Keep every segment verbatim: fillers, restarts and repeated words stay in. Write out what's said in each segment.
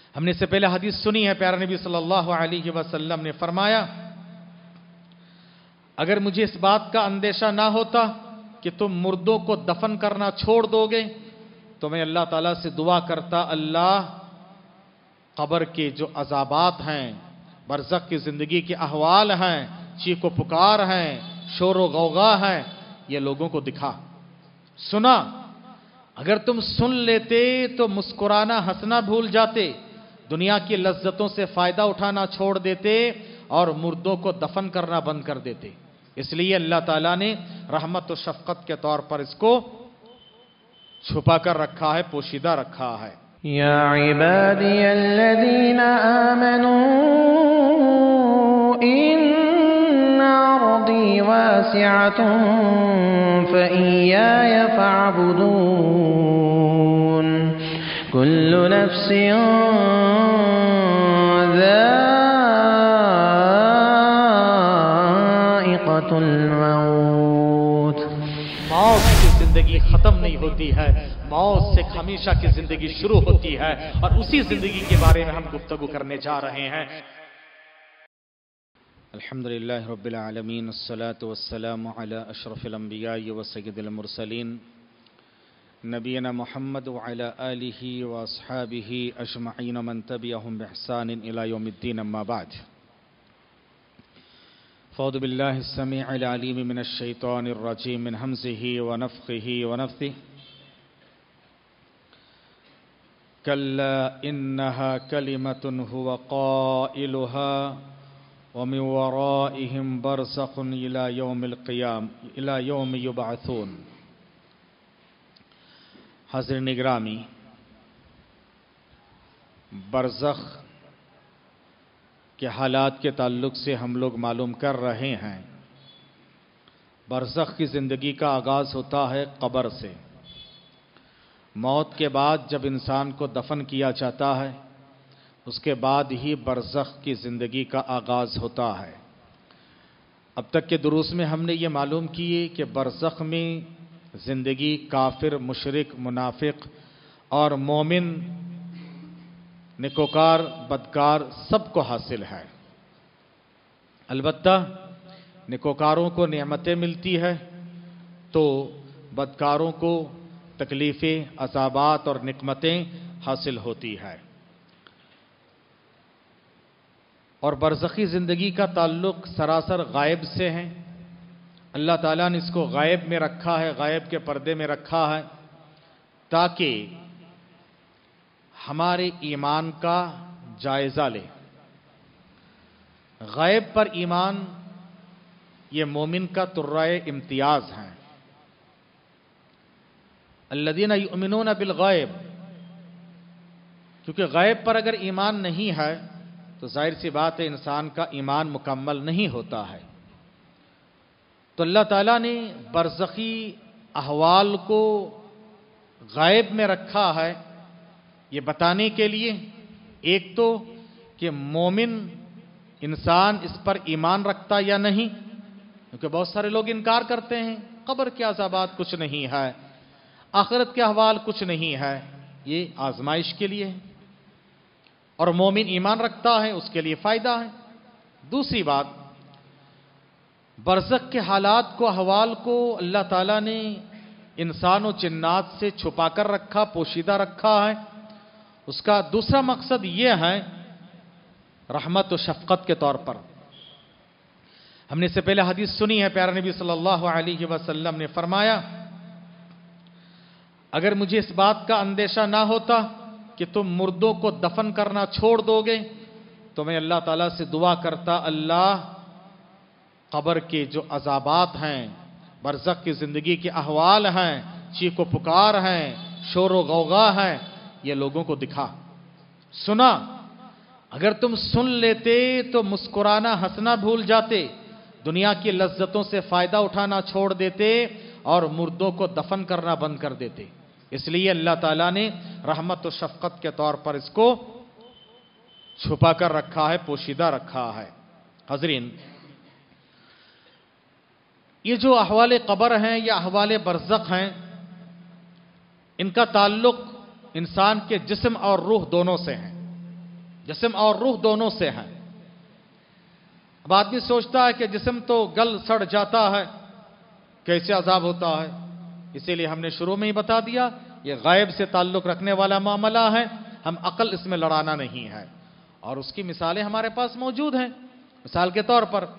ہم نے اس سے پہلے حدیث سنی ہے، پیارے نبی صلی اللہ علیہ وسلم نے فرمایا اگر مجھے اس بات کا اندیشہ نہ ہوتا کہ تم مردوں کو دفن کرنا چھوڑ دو گے تو میں اللہ تعالیٰ سے دعا کرتا، اللہ قبر کے جو عذابات ہیں، برزخ کی زندگی کے احوال ہیں، چیخ و پکار ہیں، شور و غوغا ہے، یہ لوگوں کو دکھا۔ سنا، اگر تم سن لیتے تو مسکرانا ہنسنا بھول جاتے، دنیا کی لذتوں سے فائدہ اٹھانا چھوڑ دیتے اور مردوں کو دفن کرنا بند کر دیتے۔ اس لیے اللہ تعالیٰ نے رحمت و شفقت کے طور پر اس کو چھپا کر رکھا ہے، پوشیدہ رکھا ہے۔ یا عبادی الذین آمنوا ان ارضی واسعۃ فإیای فاعبدون کل نفس ذائقۃ الموت۔ موت کی زندگی ختم نہیں ہوتی ہے، موت سے ہمیشہ کی زندگی شروع ہوتی ہے، اور اسی زندگی کے بارے میں ہم گفتگو کرنے جا رہے ہیں۔ الحمدللہ رب العالمین، الصلاة والسلام علی اشرف الانبیاء وسید المرسلین نبینا محمد وعلی آلہ واصحابہ اجمعین من تبعہم بإحسان الی یوم الدین، اما بعد۔ فاعوذ باللہ السمیع العلیم من الشیطان الرجیم من ہمزہ ونفخہ ونفثہ۔ کلا انہا کلمۃ هو قائلها ومن ورائهم برزخ الى یوم القیام الى یوم یبعثون۔ حضرت گرامی، برزخ کے حالات کے تعلق سے ہم لوگ معلوم کر رہے ہیں۔ برزخ کی زندگی کا آغاز ہوتا ہے قبر سے۔ موت کے بعد جب انسان کو دفن کیا جاتا ہے، اس کے بعد ہی برزخ کی زندگی کا آغاز ہوتا ہے۔ اب تک کے دروس میں ہم نے یہ معلوم کیے کہ برزخ میں زندگی کافر، مشرک، منافق اور مومن، نیکوکار، بدکار سب کو حاصل ہے۔ البتہ نیکوکاروں کو نعمتیں ملتی ہے تو بدکاروں کو تکلیفیں، عذابات اور نقمتیں حاصل ہوتی ہے۔ اور برزخی زندگی کا تعلق سراسر غائب سے ہے۔ اللہ تعالیٰ نے اس کو غائب میں رکھا ہے، غائب کے پردے میں رکھا ہے، تاکہ ہمارے ایمان کا جائزہ لے۔ غائب پر ایمان یہ مومن کا ترائے امتیاز ہے۔ الذین یؤمنون بالغیب، کیونکہ غیب پر اگر ایمان نہیں ہے تو ظاہر سی بات ہے انسان کا ایمان مکمل نہیں ہوتا ہے۔ تو اللہ تعالیٰ نے برزخی احوال کو غائب میں رکھا ہے، یہ بتانے کے لیے ایک تو کہ مومن انسان اس پر ایمان رکھتا یا نہیں، کیونکہ بہت سارے لوگ انکار کرتے ہیں، قبر کے عذابات کچھ نہیں ہے، آخرت کے احوال کچھ نہیں ہے، یہ آزمائش کے لیے ہے، اور مومن ایمان رکھتا ہے اس کے لیے فائدہ ہے۔ دوسری بات، برزخ کے حالات کو، احوال کو اللہ تعالیٰ نے انسان و جنات سے چھپا کر رکھا، پوشیدہ رکھا ہے۔ اس کا دوسرا مقصد یہ ہے رحمت و شفقت کے طور پر۔ ہم نے اس سے پہلے حدیث سنی ہے، پیارے نبی صلی اللہ علیہ وسلم نے فرمایا اگر مجھے اس بات کا اندیشہ نہ ہوتا کہ تم مردوں کو دفن کرنا چھوڑ دو گے تو میں اللہ تعالیٰ سے دعا کرتا، اللہ قبر کے جو عذابات ہیں، برزخ کی زندگی کے احوال ہیں، چیخ و پکار ہیں، شور و غوغا ہے، یہ لوگوں کو دکھا۔ سنا، اگر تم سن لیتے تو مسکرانا ہنسنا بھول جاتے، دنیا کی لذتوں سے فائدہ اٹھانا چھوڑ دیتے اور مردوں کو دفن کرنا بند کر دیتے۔ اس لیے اللہ تعالیٰ نے رحمت و شفقت کے طور پر اس کو چھپا کر رکھا ہے، پوشیدہ رکھا ہے۔ حضرین، یہ جو احوال قبر ہیں یا احوال برزخ ہیں، ان کا تعلق انسان کے جسم اور روح دونوں سے ہیں۔ جسم اور روح دونوں سے ہیں۔ اب آدمی سوچتا ہے کہ جسم تو گل سڑ جاتا ہے، کیسے عذاب ہوتا ہے؟ اسی لیے ہم نے شروع میں ہی بتا دیا، یہ غیب سے تعلق رکھنے والا معاملہ ہے، ہم عقل اس میں لڑانا نہیں ہے، اور اس کی مثالیں ہمارے پاس موجود ہیں۔ مثال کے طور پر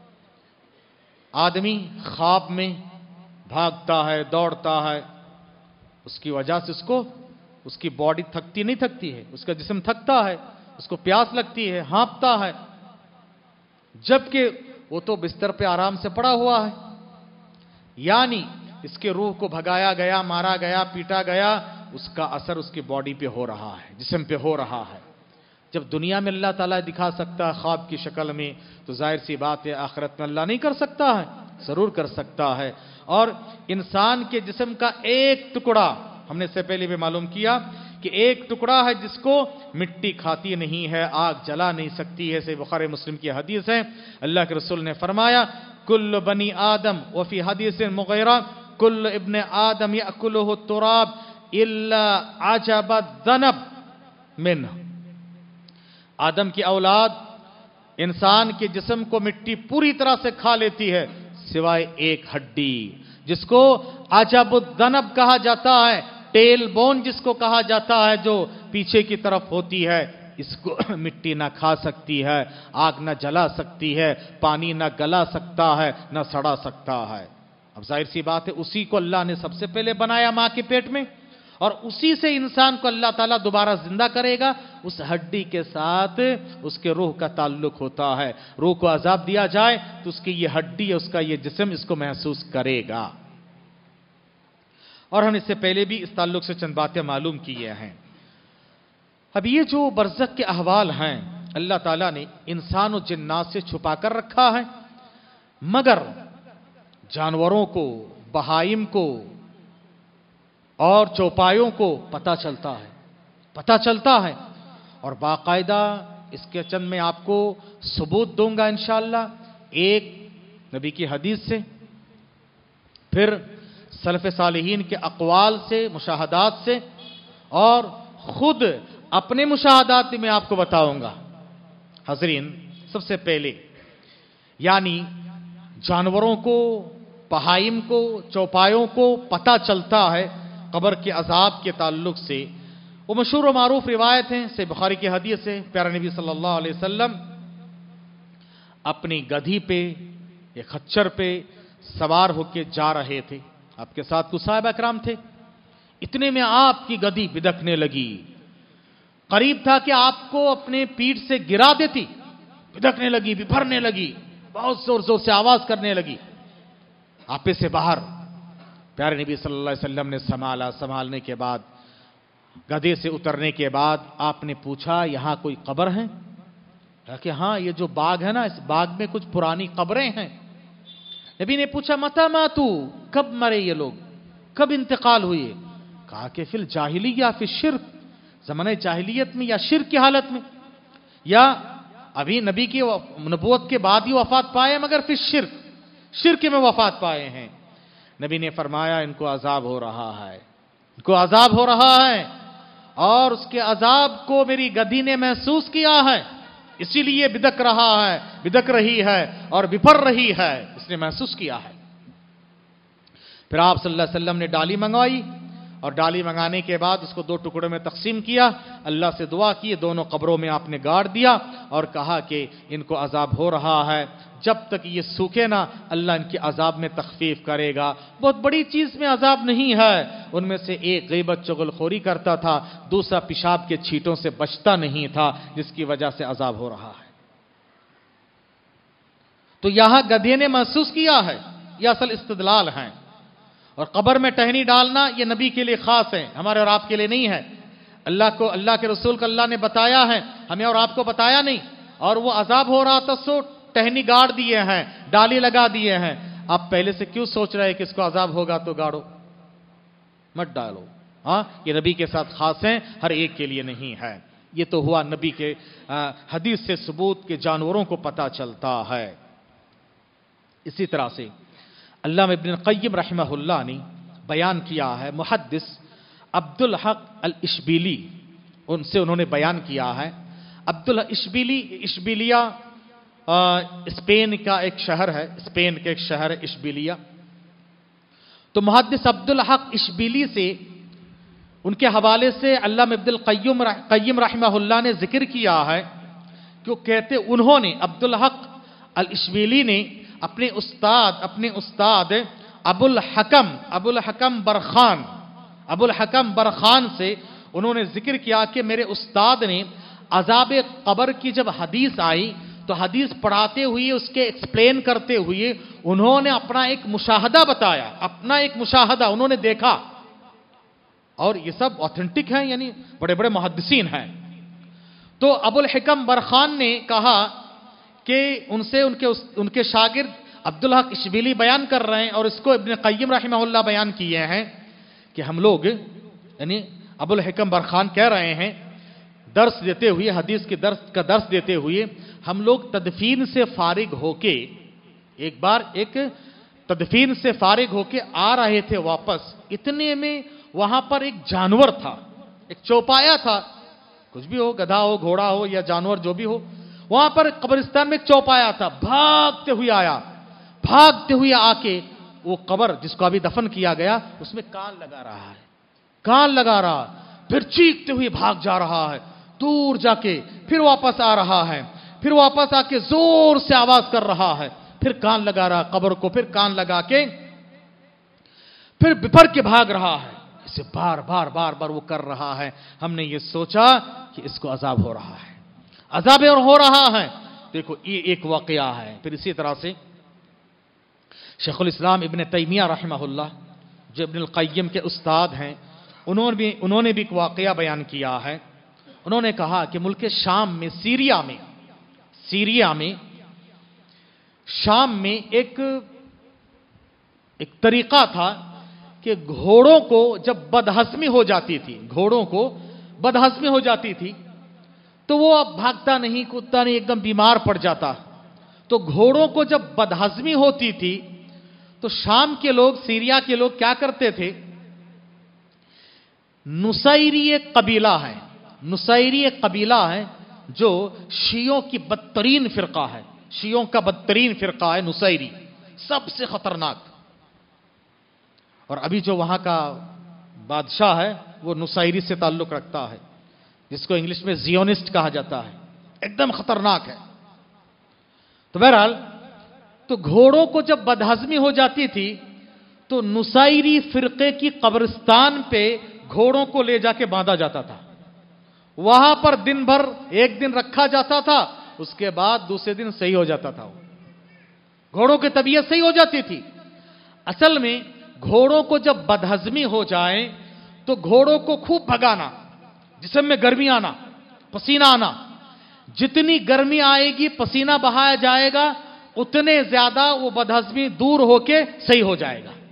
آدمی خواب میں بھاگتا ہے، دوڑتا ہے، اس کی وجہ سے اس کو اس کی باڈی تھکتی نہیں تھکتی ہے، اس کا جسم تھکتا ہے، اس کو پیاس لگتی ہے، ہانپتا ہے، جبکہ وہ تو بستر پہ آرام سے پڑا ہوا ہے۔ یعنی اس کے روح کو بھگایا گیا، مارا گیا، پیٹا گیا، اس کا اثر اس کی باڈی پہ ہو رہا ہے، جسم پہ ہو رہا ہے۔ جب دنیا میں اللہ تعالیٰ دکھا سکتا ہے خواب کی شکل میں، تو ظاہر سی بات ہے آخرت میں اللہ نہیں کر سکتا ہے؟ ضرور کر سکتا ہے۔ اور انسان کے جسم کا ایک ٹکڑا، ہم نے اس سے پہلے بھی معلوم کیا کہ ایک ٹکڑا ہے جس کو مٹی کھاتی نہیں ہے، آگ جلا نہیں سکتی ہے، صحیح بخاری مسلم کی حدیث ہے۔ اللہ کے رسول نے فرمایا کل بنی آدم، وفی حدیث مغیرہ کل ابن آدم یأکلہ التراب الا عجب الذنب منہ۔ آدم کی اولاد انسان کے جسم کو مٹی پوری طرح سے کھا لیتی ہے سوائے ایک ہڈی، جس کو عجب الذنب کہا جاتا ہے، ٹیل بون جس کو کہا جاتا ہے، جو پیچھے کی طرف ہوتی ہے، اس کو مٹی نہ کھا سکتی ہے، آگ نہ جلا سکتی ہے، پانی نہ گلا سکتا ہے، نہ سڑا سکتا ہے۔ اب ظاہر سی بات ہے اسی کو اللہ نے سب سے پہلے بنایا ماں کے پیٹ میں، اور اسی سے انسان کو اللہ تعالیٰ دوبارہ زندہ کرے گا۔ اس ہڈی کے ساتھ اس کے روح کا تعلق ہوتا ہے، روح کو عذاب دیا جائے تو اس کی یہ ہڈی، اس کا یہ جسم اس کو محسوس کرے گا۔ اور ہم اس سے پہلے بھی اس تعلق سے چند باتیں معلوم کیے ہیں۔ اب یہ جو برزخ کے احوال ہیں اللہ تعالیٰ نے انسان و جنات سے چھپا کر رکھا ہے، مگر جانوروں کو، بہائم کو اور چوپایوں کو پتہ چلتا ہے پتہ چلتا ہے اور باقاعدہ اس کے چند میں آپ کو ثبوت دوں گا انشاءاللہ، ایک نبی کی حدیث سے، پھر سلف صالحین کے اقوال سے، مشاہدات سے، اور خود اپنے مشاہدات میں آپ کو بتاؤں گا۔ حضرین، سب سے پہلے یعنی جانوروں کو، بہائم کو، چوپایوں کو پتہ چلتا ہے قبر کے عذاب کے تعلق سے، وہ مشہور و معروف روایت ہیں، سے بخاری کی حدیث سے پیارے نبی صلی اللہ علیہ وسلم اپنی گدھی پہ یا خچر پہ سوار ہو کے جا رہے تھے، آپ کے ساتھ کچھ صحابہ اکرام تھے، اتنے میں آپ کی گدھی بدکنے لگی، قریب تھا کہ آپ کو اپنے پیٹھ سے گرا دیتی، بدکنے لگی، بھرنے لگی، بہت زور زور سے آواز کرنے لگی، آپے سے باہر۔ پیارے نبی صلی اللہ علیہ وسلم نے سنبھالا، سنبھالنے کے بعد گدھے سے اترنے کے بعد آپ نے پوچھا یہاں کوئی قبر ہے؟ کہا کہ ہاں، یہ جو باغ ہے نا، اس باغ میں کچھ پرانی قبریں ہیں۔ نبی نے پوچھا متی ماتو، کب مرے یہ لوگ، کب انتقال ہوئے؟ کہا کہ فی الجاہلیہ فی الشرک، زمانہ جاہلیت میں یا شرک کی حالت میں، یا ابھی نبی کی نبوت کے بعد ہی وفات پائے مگر فی الشرک، شرک میں وفات پائے ہیں۔ نبی نے فرمایا ان کو عذاب ہو رہا ہے، ان کو عذاب ہو رہا ہے، اور اس کے عذاب کو میری گدھی نے محسوس کیا ہے، اسی لیے بدک رہا ہے، بدک رہی ہے اور بپھر رہی ہے، اس نے محسوس کیا ہے۔ پھر آپ صلی اللہ علیہ وسلم نے ڈالی منگوائی، اور ڈالی منگانے کے بعد اس کو دو ٹکڑوں میں تقسیم کیا، اللہ سے دعا کی، دونوں قبروں میں آپ نے گاڑ دیا اور کہا کہ ان کو عذاب ہو رہا ہے، جب تک یہ سوکھے نہ اللہ ان کے عذاب میں تخفیف کرے گا۔ بہت بڑی چیز میں عذاب نہیں ہے، ان میں سے ایک غیبت چغل خوری کرتا تھا، دوسرا پیشاب کے چھینٹوں سے بچتا نہیں تھا، جس کی وجہ سے عذاب ہو رہا ہے۔ تو یہاں گدھے نے محسوس کیا ہے، یہ اصل استدلال ہیں۔ اور قبر میں ٹہنی ڈالنا یہ نبی کے لیے خاص ہے، ہمارے اور آپ کے لیے نہیں ہے۔ اللہ کو، اللہ کے رسول کو اللہ نے بتایا ہے، ہمیں اور آپ کو بتایا نہیں، اور وہ عذاب ہو رہا تھا سو ٹہنی گاڑ دیے ہیں، ڈالی لگا دیے ہیں۔ آپ پہلے سے کیوں سوچ رہے ہیں کہ اس کو عذاب ہوگا تو گاڑو، مت ڈالو۔ ہاں، یہ نبی کے ساتھ خاص ہیں، ہر ایک کے لیے نہیں ہے۔ یہ تو ہوا نبی کے حدیث سے ثبوت کے جانوروں کو پتہ چلتا ہے۔ اسی طرح سے علامہ ابن القیم رحمہ اللہ نے بیان کیا ہے، محدث عبد الحق الاشبیلی، ان سے انہوں نے بیان کیا ہے، عبداللہ اشبیلی اشبیلیا اسپین کا ایک شہر ہے، اسپین کا ایک شہر ہے اشبیلیا. تو محدث عبدالحق اشبیلی سے ان کے حوالے سے علامہ ابن القیم قیم رحمہ اللہ نے ذکر کیا ہے کہ وہ کہتے انہوں نے عبدالحق الاشبیلی نے اپنے استاد اپنے استاد ابو الحکم ابو الحکم برخان ابو الحکم برخان سے انہوں نے ذکر کیا کہ میرے استاد نے عذاب قبر کی جب حدیث آئی تو حدیث پڑھاتے ہوئے اس کے ایکسپلین کرتے ہوئے انہوں نے اپنا ایک مشاہدہ بتایا، اپنا ایک مشاہدہ انہوں نے دیکھا. اور یہ سب اوتھینٹک ہیں، یعنی بڑے بڑے محدثین ہیں. تو ابو الحکم برخان نے کہا کہ ان سے ان کے ان کے شاگرد عبدالحق اشبیلی بیان کر رہے ہیں اور اس کو ابن قیم رحمہ اللہ بیان کیے ہیں کہ ہم لوگ یعنی ابو الحکم برخان کہہ رہے ہیں درس دیتے ہوئے حدیث کے درس کا درس دیتے ہوئے ہم لوگ تدفین سے فارغ ہو کے ایک بار ایک تدفین سے فارغ ہو کے آ رہے تھے واپس، اتنے میں وہاں پر ایک جانور تھا، ایک چوپایا تھا، کچھ بھی ہو، گدھا ہو، گھوڑا ہو یا جانور جو بھی ہو، وہاں پر قبرستان میں ایک چوپایا تھا. بھاگتے ہوئے آیا، بھاگتے ہوئے آ کے وہ قبر جس کو ابھی دفن کیا گیا اس میں کان لگا رہا ہے، کان لگا رہا، پھر چیختے ہوئے بھاگ جا رہا ہے دور جا کے، پھر واپس آ رہا ہے، پھر واپس آ کے زور سے آواز کر رہا ہے، پھر کان لگا رہا قبر کو، پھر کان لگا کے پھر بپھر کے بھاگ رہا ہے. اسے بار بار بار بار وہ کر رہا ہے. ہم نے یہ سوچا کہ اس کو عذاب ہو رہا ہے، عذاب اور ہو رہا ہے. دیکھو یہ ایک واقعہ ہے. پھر اسی طرح سے شیخ الاسلام ابن تیمیہ رحمہ اللہ جو ابن القیم کے استاد ہیں، انہوں نے بھی انہوں نے بھی ایک واقعہ بیان کیا ہے. انہوں نے کہا کہ ملک شام میں سیریا میں سیریا میں شام میں ایک ایک طریقہ تھا کہ گھوڑوں کو جب بدہضمی ہو جاتی تھی گھوڑوں کو بدہضمی ہو جاتی تھی تو وہ اب بھاگتا نہیں، کودتا نہیں، ایک دم بیمار پڑ جاتا. تو گھوڑوں کو جب بدہضمی ہوتی تھی تو شام کے لوگ، سیریا کے لوگ کیا کرتے تھے، نصیری ایک قبیلہ ہے نصیری ایک قبیلہ ہے جو شیعوں کی بدترین فرقہ ہے، شیعوں کا بدترین فرقہ ہے نصیری، سب سے خطرناک. اور ابھی جو وہاں کا بادشاہ ہے وہ نصیری سے تعلق رکھتا ہے، جس کو انگلش میں زیونسٹ کہا جاتا ہے، ایک دم خطرناک ہے. تو بہرحال تو گھوڑوں کو جب بدہضمی ہو جاتی تھی تو نصیری فرقے کی قبرستان پہ گھوڑوں کو لے جا کے باندھا جاتا تھا. وہاں پر دن بھر ایک دن رکھا جاتا تھا، اس کے بعد دوسرے دن صحیح ہو جاتا تھا. گھوڑوں کی طبیعت صحیح ہو جاتی تھی. اصل میں گھوڑوں کو جب بدہضمی ہو جائے تو گھوڑوں کو خوب بھگانا، جسم میں گرمی آنا، پسینہ آنا. جتنی گرمی آئے گی، پسینہ بہایا جائے گا، اتنے زیادہ وہ بدہضمی دور ہو کے صحیح ہو جائے گا.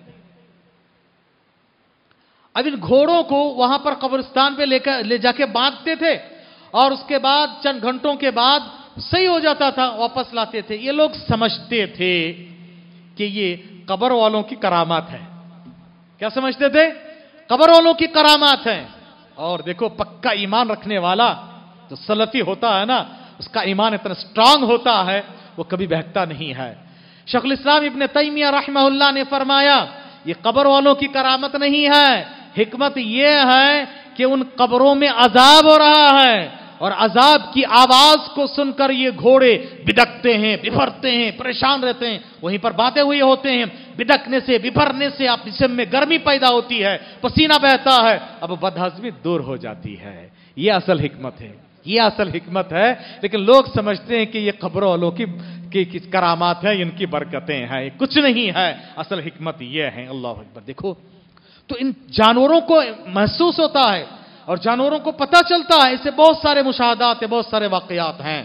اب ان گھوڑوں کو وہاں پر قبرستان پہ لے کر لے جا کے باندھتے تھے اور اس کے بعد چند گھنٹوں کے بعد صحیح ہو جاتا تھا، واپس لاتے تھے. یہ لوگ سمجھتے تھے کہ یہ قبر والوں کی کرامات ہے. کیا سمجھتے تھے؟ قبر والوں کی کرامات ہیں. اور دیکھو پکا ایمان رکھنے والا جو سلفی ہوتا ہے نا، اس کا ایمان اتنا سٹرانگ ہوتا ہے وہ کبھی بہکتا نہیں ہے. شیخ الاسلام ابن تیمیہ رحمہ اللہ نے فرمایا یہ قبر والوں کی کرامت نہیں ہے، حکمت یہ ہے کہ ان قبروں میں عذاب ہو رہا ہے اور عذاب کی آواز کو سن کر یہ گھوڑے بدکتے ہیں، بفرتے ہیں، پریشان رہتے ہیں، وہیں پر باندھے ہوئے ہوتے ہیں. بدکنے سے، بفرنے سے آپ جسم میں گرمی پیدا ہوتی ہے، پسینہ بہتا ہے، اب بدہضمی دور ہو جاتی ہے. یہ اصل حکمت ہے، یہ اصل حکمت ہے. لیکن لوگ سمجھتے ہیں کہ یہ قبر والوں کی کی کرامات ہیں، ان کی برکتیں ہیں. کچھ نہیں ہے، اصل حکمت یہ ہے. اللہ اکبر. دیکھو تو ان جانوروں کو محسوس ہوتا ہے اور جانوروں کو پتہ چلتا ہے. اس سے بہت سارے مشاہدات ہیں، بہت سارے واقعات ہیں.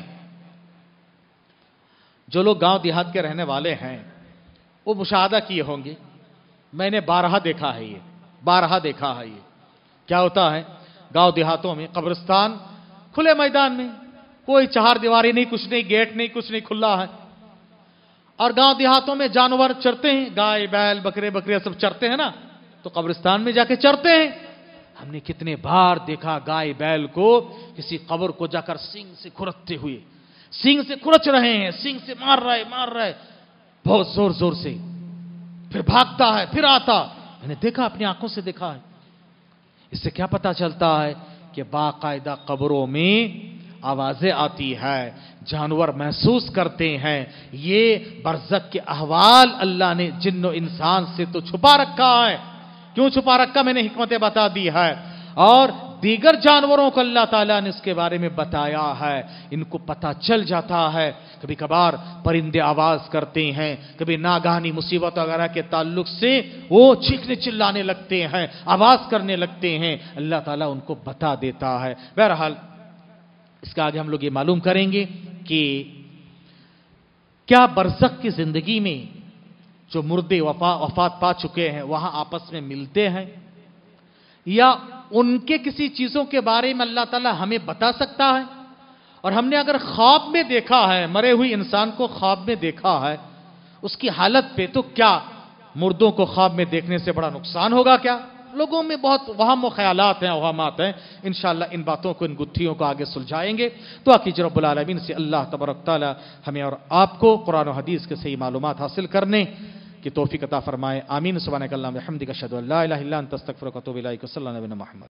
جو لوگ گاؤں دیہات کے رہنے والے ہیں وہ مشاہدہ کیے ہوں گے. میں نے بارہا دیکھا ہے یہ بارہا دیکھا ہے یہ کیا ہوتا ہے گاؤں دیہاتوں میں قبرستان کھلے میدان میں، کوئی چہار دیواری نہیں، کچھ نہیں، گیٹ نہیں، کچھ نہیں، کھلا ہے. اور گاؤں دیہاتوں میں جانور چرتے ہیں، گائے بیل بکرے بکریاں سب چرتے ہیں نا، تو قبرستان میں جا کے چرتے ہیں. ہم نے کتنے بار دیکھا گائے بیل کو کسی قبر کو جا کر سینگ سے کھرچتے ہوئے، سینگ سے کھرچ رہے ہیں، سینگ سے مار رہے مار رہے بہت زور زور سے، پھر بھاگتا ہے پھر آتا، میں نے دیکھا، اپنی آنکھوں سے دیکھا ہے۔ اس سے کیا پتا چلتا ہے کہ باقاعدہ قبروں میں آوازیں آتی ہے، جانور محسوس کرتے ہیں۔ یہ برزخ کے احوال اللہ نے جن و انسان سے تو چھپا رکھا ہے۔ کیوں چھپا رکھا؟ میں نے حکمتیں بتا دی ہے، اور دیگر جانوروں کو اللہ تعالیٰ نے اس کے بارے میں بتایا ہے، ان کو پتہ چل جاتا ہے۔ کبھی کبھار پرندے آواز کرتے ہیں، کبھی ناگہانی مصیبت وغیرہ کے تعلق سے وہ چیخنے چلانے لگتے ہیں، آواز کرنے لگتے ہیں، اللہ تعالیٰ ان کو بتا دیتا ہے۔ بہرحال اس کا آگے ہم لوگ یہ معلوم کریں گے کہ کیا برزخ کی زندگی میں جو مردے وفات پا چکے ہیں وہاں آپس میں ملتے ہیں، یا ان کے کسی چیزوں کے بارے میں اللہ تعالیٰ ہمیں بتا سکتا ہے؟ اور ہم نے اگر خواب میں دیکھا ہے، مرے ہوئے انسان کو خواب میں دیکھا ہے، اس کی حالت پہ تو کیا مردوں کو خواب میں دیکھنے سے بڑا نقصان ہوگا کیا؟ لوگوں میں بہت وہم و خیالات ہیں، اوہامات ہیں۔ انشاءاللہ ان باتوں کو، ان گتھیوں کو آگے سلجھائیں گے۔ دعا کیجئے رب العالمین سے اللہ تبارک تعالی ہمیں اور آپ کو قرآن و حدیث کے صحیح معلومات حاصل کرنے کی توفیق عطا فرمائے۔ آمین۔ سبحانک اللہم و بحمدک، اشہد ان لا الہ الا انت، استغفرک و اتوب الیک۔ صلی اللہ علیہ وسلم محمد۔